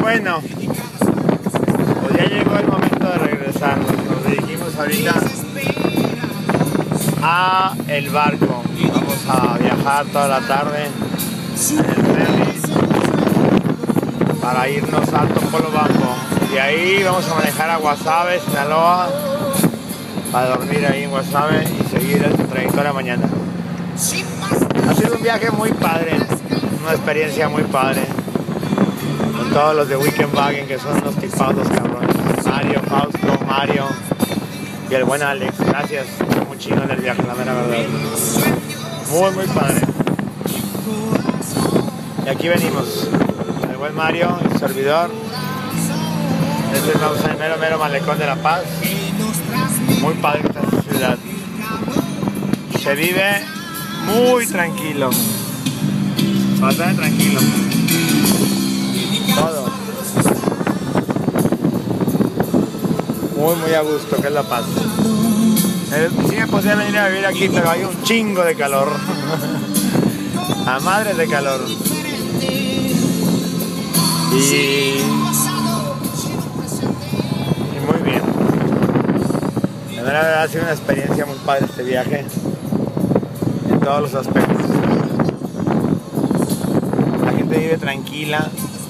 bueno, pues ya llegó el momento de regresar. Nos dirigimos ahorita a el barco. Vamos a viajar toda la tarde en el ferry para irnos a Topolo Bajo. De ahí vamos a manejar a Guasave, Sinaloa, para dormir ahí en Guasave y seguir el trayectoria mañana. Ha sido un viaje muy padre, una experiencia muy padre. Con todos los de Weekend Wagon, que son los tipados cabrones. Mario, Fausto, Mario y el buen Alex. Gracias, fue muy chingón el viaje, la mera verdad. Muy padre. Y aquí venimos. El buen Mario, el servidor. Este es el mero malecón de La Paz. Muy padre esta ciudad. Se vive muy tranquilo. Bastante tranquilo. Todo. Muy a gusto, que es La Paz. Sí me podría venir a vivir aquí, pero hay un chingo de calor. A madres de calor. Y muy bien. La verdad ha sido una experiencia muy padre este viaje. En todos los aspectos. La gente vive tranquila.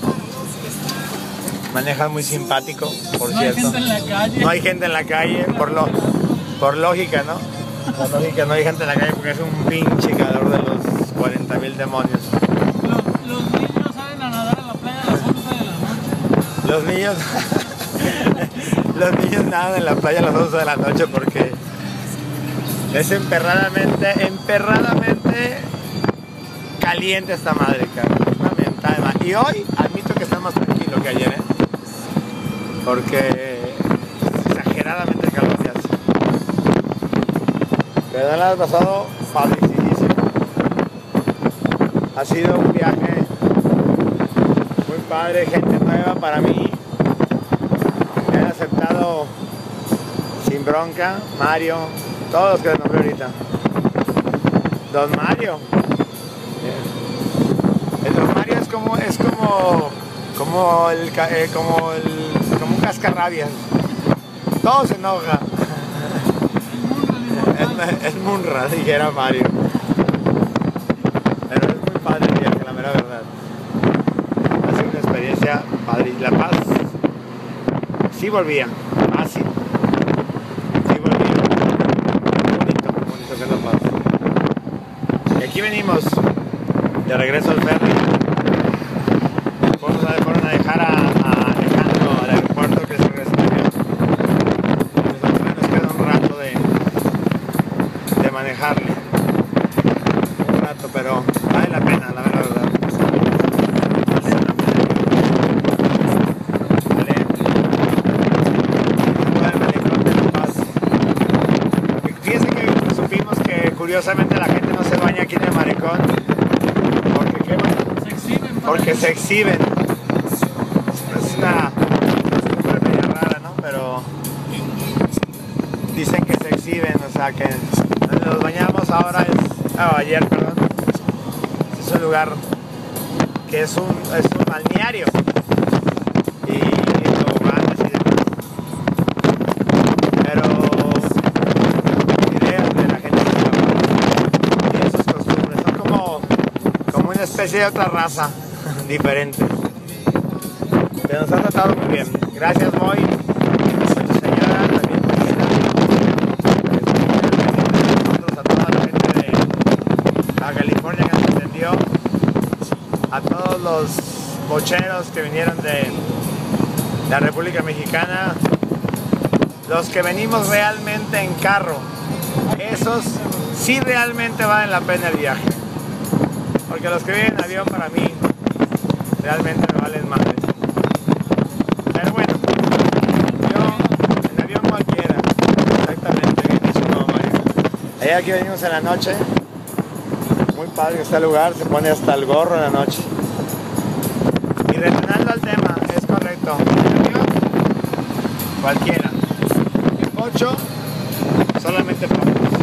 Manejan muy simpático, por cierto. No hay gente en la calle. No hay gente en la calle, por lógica, ¿no? Por lógica, no hay gente en la calle porque es un pinche calor de los 40,000 demonios. Los niños salen a nadar a la playa a las 11 de la noche. Los niños nadan en la playa a las 11 de la noche porque es emperradamente caliente esta madre, cabrón. Una mentada de madre. Y hoy admito que está más tranquilo que ayer, ¿eh? Porque exageradamente calor se hace. Pero la has pasado padrísimo. Ha sido un viaje muy padre, gente nueva para mí. Me han aceptado sin bronca. Mario, todos los que les nombré ahorita. Don Mario. El Don Mario es como un cascarrabias. Todo se enoja. Es Munra, dijera Mario. Pero es muy padre el viaje, la mera verdad. Ha sido una experiencia padre. Y La Paz sí volvía. Así. Sí volvía. Muy bonito que es La Paz. Y aquí venimos de regreso al ferry. Fueron a dejar a Alejandro al aeropuerto, que se regresa en avión. Nosotros nos queda un rato de manejarle. Un rato, pero vale la pena, la verdad. Vale la pena. Fíjense que supimos que curiosamente la gente no se baña aquí en el malecón. Porque se exhiben. Es una costumbre media rara, ¿no? Pero dicen que se exhiben, o sea que donde nos bañamos ahora ayer, perdón. Es un lugar que es un balneario. Y toboganes y demás. Pero ideas de la gente y esas costumbres son como una especie de otra raza diferente. Pero nos ha tratado muy bien. Gracias, Moy. Mucha señora, también a toda la gente de Baja California que nos atendió, a todos los bocheros que vinieron de la República Mexicana, los que venimos realmente en carro, esos sí realmente valen la pena el viaje. Porque los que vienen en avión para mí realmente me valen madres. Pero bueno, yo en avión cualquiera, exactamente, bien dicho, no, Mario. Allá aquí venimos en la noche, muy padre este lugar, se pone hasta el gorro en la noche. Y retornando al tema, es correcto, en avión cualquiera, en coche solamente para